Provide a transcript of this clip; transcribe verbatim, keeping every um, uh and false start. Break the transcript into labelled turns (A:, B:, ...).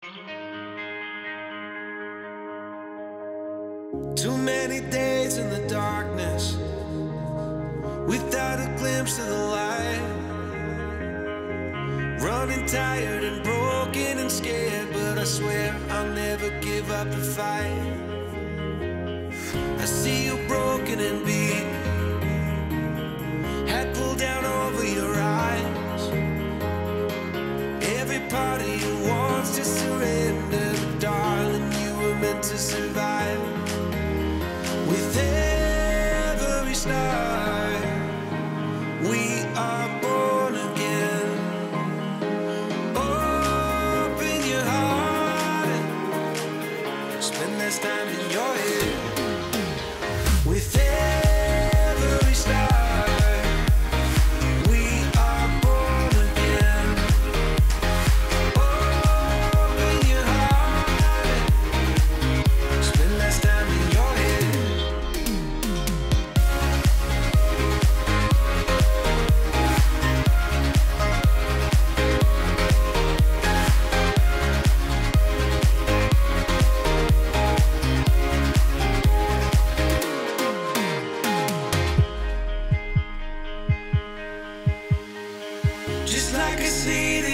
A: Too many days in the darkness without a glimpse of the light. Running tired and broken and scared, but I swear I'll never give up the fight. I see you broken and beat, hat pulled down over your eyes. Every part of you wants to surrender, but darling, you were meant to survive. With every start, we are born again. Open your heart, spend less time in your head. With every start, we are born again. Open your heart, spend less time in your head. Just like a seed